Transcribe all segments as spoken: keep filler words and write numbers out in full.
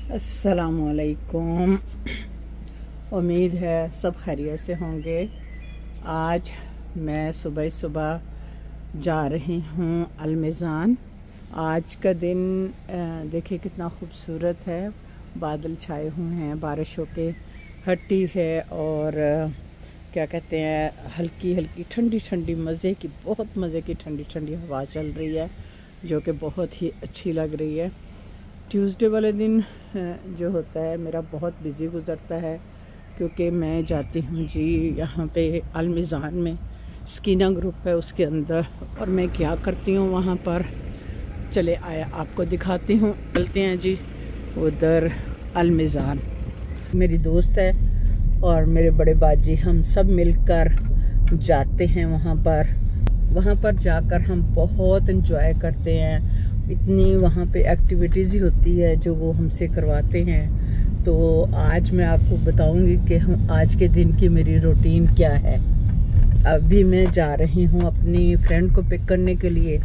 अस्सलामुअलैकुम। उम्मीद है सब खैरियत से होंगे। आज मैं सुबह सुबह जा रही हूँ अलमीज़ान। आज का दिन देखिए कितना खूबसूरत है। बादल छाए हुए हैं, बारिशों के हट्टी है और क्या कहते हैं हल्की हल्की ठंडी ठंडी मज़े की बहुत मज़े की ठंडी ठंडी हवा चल रही है, जो कि बहुत ही अच्छी लग रही है। ट्यूसडे वाले दिन जो होता है मेरा बहुत बिज़ी गुज़रता है, क्योंकि मैं जाती हूँ जी यहाँ पे अलमीज़ान में स्कीना ग्रुप है उसके अंदर, और मैं क्या करती हूँ वहाँ पर चले आया आपको दिखाती हूँ। चलते हैं जी उधर अलमीज़ान। मेरी दोस्त है और मेरे बड़े बाजी, हम सब मिलकर जाते हैं वहाँ पर। वहाँ पर जाकर हम बहुत इंजॉय करते हैं। इतनी वहाँ पे एक्टिविटीज़ ही होती है जो वो हमसे करवाते हैं। तो आज मैं आपको बताऊंगी कि हम आज के दिन की मेरी रूटीन क्या है। अभी मैं जा रही हूँ अपनी फ्रेंड को पिक करने के लिए।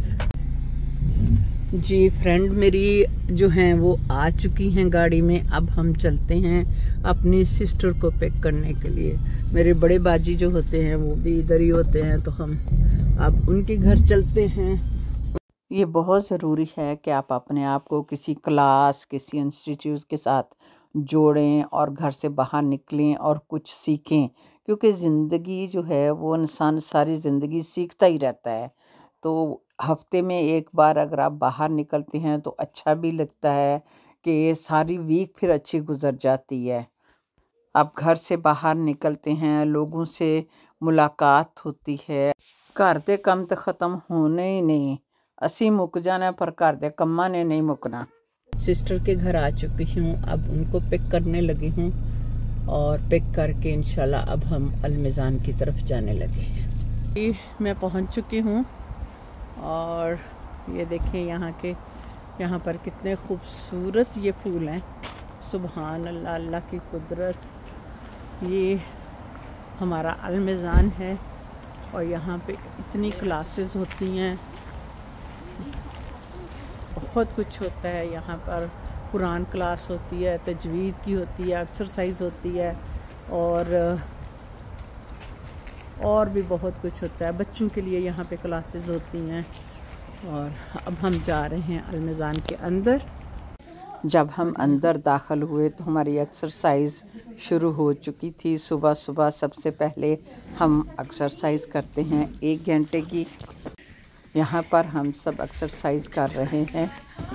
जी फ्रेंड मेरी जो हैं वो आ चुकी हैं गाड़ी में। अब हम चलते हैं अपनी सिस्टर को पिक करने के लिए। मेरे बड़े बाजी जो होते हैं वो भी इधर ही होते हैं, तो हम अब उनके घर चलते हैं। ये बहुत ज़रूरी है कि आप अपने आप को किसी क्लास किसी इंस्टीट्यूट के साथ जोड़ें और घर से बाहर निकलें और कुछ सीखें, क्योंकि ज़िंदगी जो है वो इंसान सारी ज़िंदगी सीखता ही रहता है। तो हफ्ते में एक बार अगर आप बाहर निकलते हैं तो अच्छा भी लगता है कि सारी वीक फिर अच्छी गुजर जाती है। आप घर से बाहर निकलते हैं, लोगों से मुलाकात होती है। घर दे कम तो ख़त्म होने ही नहीं, असी मुक जाना पर घर दे कम्मा ने नहीं मुकना। सिस्टर के घर आ चुकी हूँ, अब उनको पिक करने लगी हूँ और पिक करके इंशाल्लाह अब हम अलमीज़ान की तरफ जाने लगे हैं। मैं पहुँच चुकी हूँ और ये देखिए यहाँ के यहाँ पर कितने खूबसूरत ये फूल हैं। सुभान अल्लाह, अल्लाह की कुदरत। ये हमारा अलमीज़ान है और यहाँ पे इतनी क्लासेस होती हैं, बहुत कुछ होता है यहाँ पर। कुरान क्लास होती है, तजवीद की होती है, एक्सरसाइज होती है और और भी बहुत कुछ होता है। बच्चों के लिए यहाँ पे क्लासेस होती हैं। और अब हम जा रहे हैं अलमीज़ान के अंदर। जब हम अंदर दाखिल हुए तो हमारी एक्सरसाइज शुरू हो चुकी थी। सुबह सुबह सबसे पहले हम एक्सरसाइज करते हैं एक घंटे की। यहाँ पर हम सब एक्सरसाइज कर रहे हैं।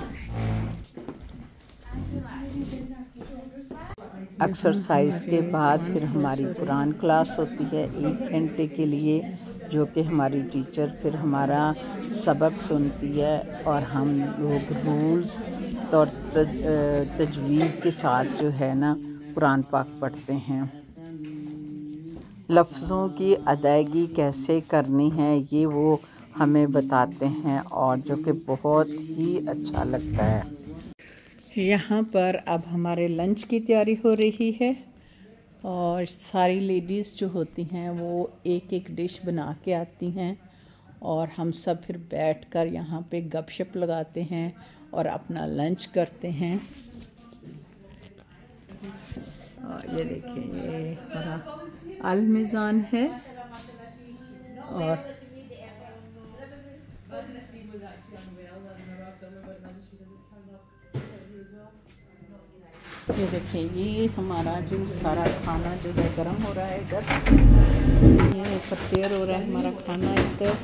एक्सरसाइज के बाद फिर हमारी कुरान क्लास होती है एक घंटे के लिए, जो कि हमारी टीचर फिर हमारा सबक सुनती है और हम लोग रूल्स और तजवीज़ के साथ जो है ना कुरान पाक पढ़ते हैं। लफ्ज़ों की अदायगी कैसे करनी है ये वो हमें बताते हैं, और जो कि बहुत ही अच्छा लगता है। यहाँ पर अब हमारे लंच की तैयारी हो रही है और सारी लेडीज़ जो होती हैं वो एक एक डिश बना के आती हैं और हम सब फिर बैठकर यहाँ पे गपशप लगाते हैं और अपना लंच करते हैं। और ये देखिए ये हमारा अलमीज़ान है और ये देखिए ये हमारा जो सारा खाना जो है गर्म हो रहा है इधर। ये प्रिपेयर हो रहा है हमारा खाना इधर।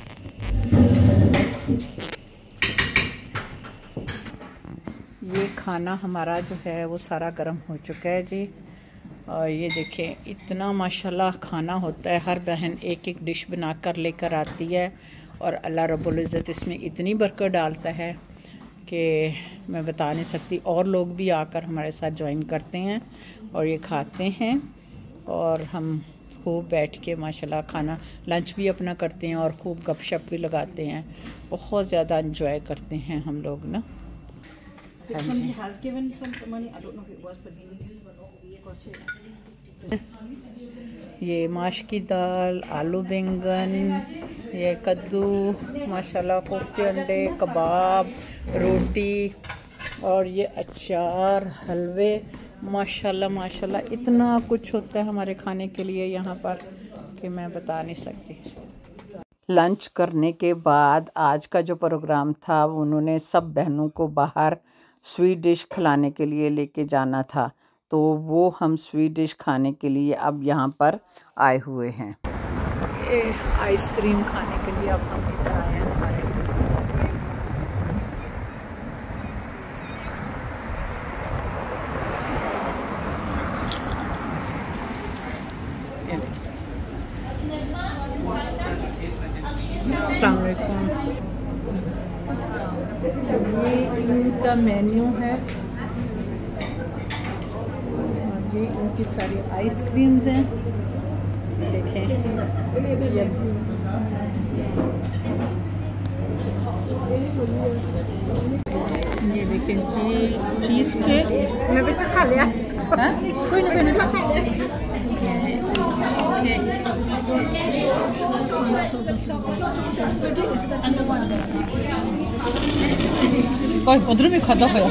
ये खाना हमारा जो है वो सारा गर्म हो चुका है जी। और ये देखिए इतना माशाल्लाह खाना होता है। हर बहन एक एक डिश बना कर लेकर आती है और अल्लाह रब्बुल इज़्ज़त इसमें इतनी बरकत डालता है कि मैं बता नहीं सकती। और लोग भी आकर हमारे साथ ज्वाइन करते हैं और ये खाते हैं और हम खूब बैठ के माशाल्लाह खाना लंच भी अपना करते हैं और खूब गपशप भी लगाते हैं। बहुत ज़्यादा इंजॉय करते हैं हम लोग ना। ये माश की दाल, आलू बैंगन, ये कद्दू, माशाल्लाह कोफ्ते, अंडे, कबाब, रोटी और ये अचार, हलवे, माशाल्लाह माशाल्लाह इतना कुछ होता है हमारे खाने के लिए यहाँ पर कि मैं बता नहीं सकती। लंच करने के बाद आज का जो प्रोग्राम था, उन्होंने सब बहनों को बाहर स्वीट डिश खिलाने के लिए लेके जाना था, तो वो हम स्वीट डिश खाने के लिए अब यहाँ पर आए हुए हैं। ये आइसक्रीम खाने के लिए अब हम इधर आए हैं सारे। अस्सलाम वालेकुम। ये इनका मेन्यू है और ये इनकी सारी आइसक्रीम्स हैं। देखें ये ये देखें जी, चीज़ केक। मैं भी तो खा लिया। हाँ कोई ना कोई ना खा लिया। कोई उधर भी खाता है।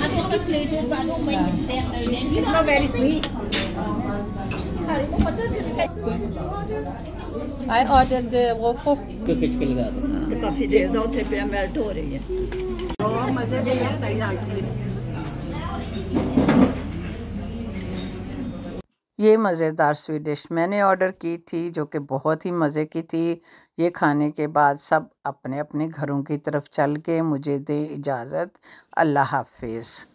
It's not very sweet. I ordered the waffle. काफी देर दो थे पे मेल्ट हो रही है। और मजे दे यार नई आइसक्रीम। ये मज़ेदार स्वीट डिश मैंने ऑर्डर की थी, जो कि बहुत ही मज़े की थी। ये खाने के बाद सब अपने अपने घरों की तरफ चल के मुझे दे इजाज़त। अल्लाह हाफिज़।